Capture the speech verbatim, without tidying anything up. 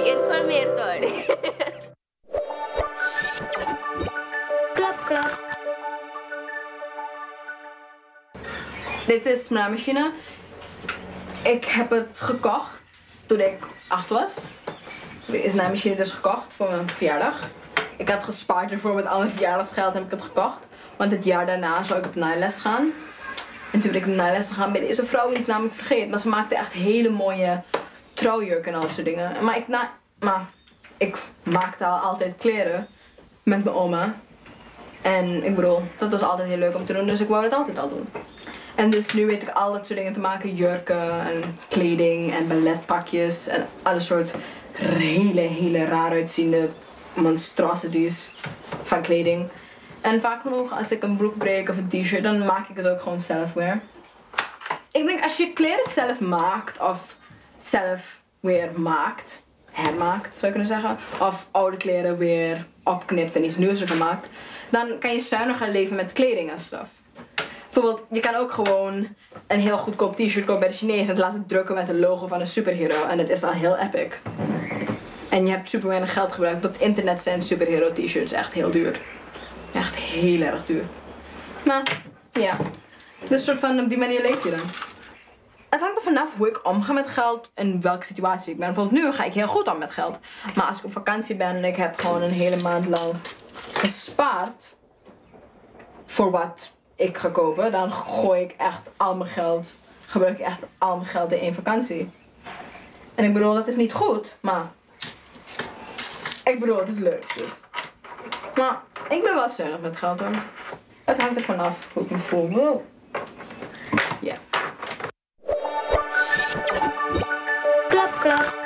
geïnformeerd worden. Klap, klap. Dit is mijn machine. Ik heb het gekocht toen ik acht was. Dit is mijn machine dus gekocht voor mijn verjaardag. Ik had gespaard ervoor met al mijn verjaardagsgeld heb ik het gekocht. Want het jaar daarna zou ik op naailes gaan. En toen ik op naailes gaan ben deze vrouw iets namelijk vergeten. Maar ze maakte echt hele mooie trouwjurken en al dat soort dingen. Maar ik, na maar ik maakte al altijd kleren met mijn oma. En ik bedoel, dat was altijd heel leuk om te doen. Dus ik wou het altijd al doen. En dus nu weet ik al dat soort dingen te maken. Jurken en kleding en balletpakjes. En alle soort hele, hele raar uitziende monstrosities van kleding. En vaak genoeg als ik een broek breek of een t-shirt, dan maak ik het ook gewoon zelf weer. Ik denk als je kleren zelf maakt of zelf weer maakt, hermaakt zou je kunnen zeggen. Of oude kleren weer opknipt en iets nieuws ervan maakt. Dan kan je zuiniger leven met kleding en stuff. Bijvoorbeeld, je kan ook gewoon een heel goedkoop t-shirt kopen bij de Chinees en het laten drukken met een logo van een superhero. En dat is al heel epic. En je hebt super weinig geld gebruikt. Want op het internet zijn superhero t-shirts echt heel duur. Echt heel erg duur. Maar, ja. Dus soort van op die manier leef je dan. Het hangt er vanaf hoe ik omga met geld en welke situatie ik ben. Bijvoorbeeld nu ga ik heel goed om met geld. Maar als ik op vakantie ben en ik heb gewoon een hele maand lang gespaard voor wat ik ga kopen, dan gooi ik echt al mijn geld, gebruik ik echt al mijn geld in één vakantie. En ik bedoel, dat is niet goed, maar ik bedoel, het is leuk, dus. Maar ik ben wel zuinig met geld hoor. Het hangt er vanaf hoe ik me voel. Wow. Ja. Klap, klap.